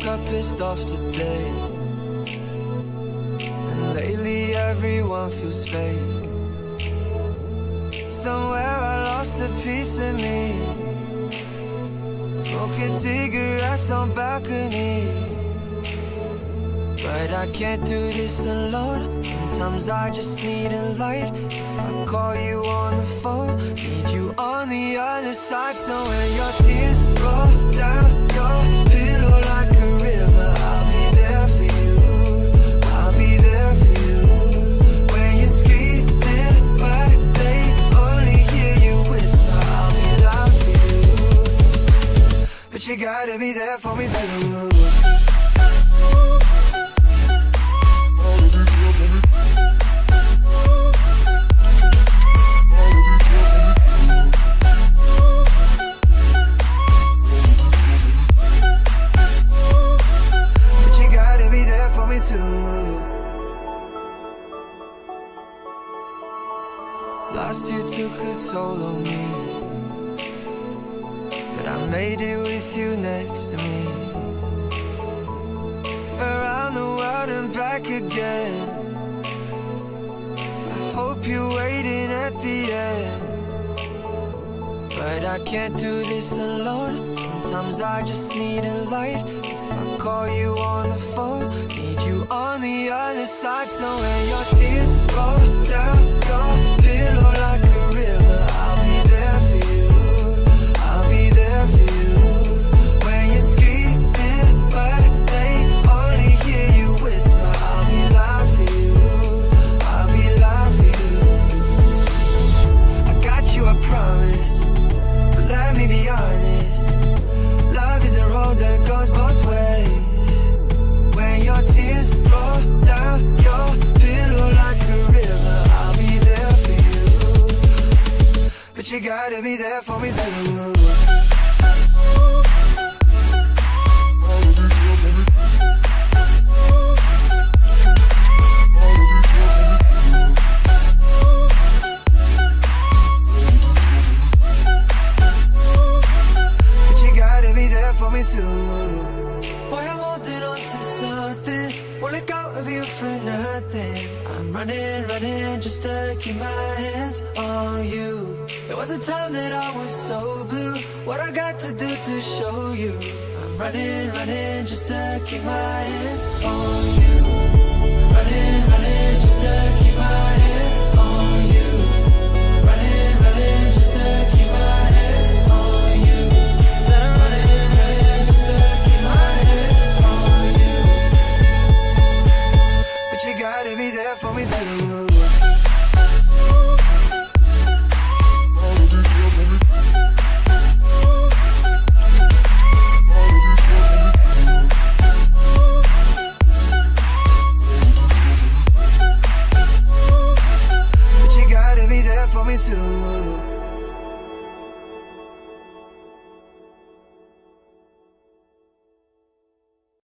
woke up pissed off today, and lately everyone feels fake. Somewhere I lost a piece of me, smoking cigarettes on balconies. But I can't do this alone. Sometimes I just need a light. If I call you on the phone, need you on the other side. So when your tears roll down your pillow like a river, I'll be there for you, I'll be there for you. When you're screaming but they only hear you whisper, I'll be loud for you. But you gotta be there for me too. Last year took a toll on me, but I made it with you next to me. Around the world and back again. I hope you're waiting at the end. But I can't do this alone. Sometimes I just need a light. If I call you on the phone, need you on the other side. So when your tears roll down your pillow like a river, I'll be there for you, I'll be there for you. When you're screaming but they only hear you whisper, I'll be loud for you, I'll be loud for you. I got you, I promise. Let me be honest, love is a road that goes both ways. When your tears roll down your pillow like a river, I'll be there for you. But you gotta be there for me too. Boy, I'm holding on to something, won't let go of you for nothing. I'm running, running just to keep my hands on you. There was a time that I was so blue, what I got to do to show you. I'm running, running just to keep my hands on you. Running, running just to keep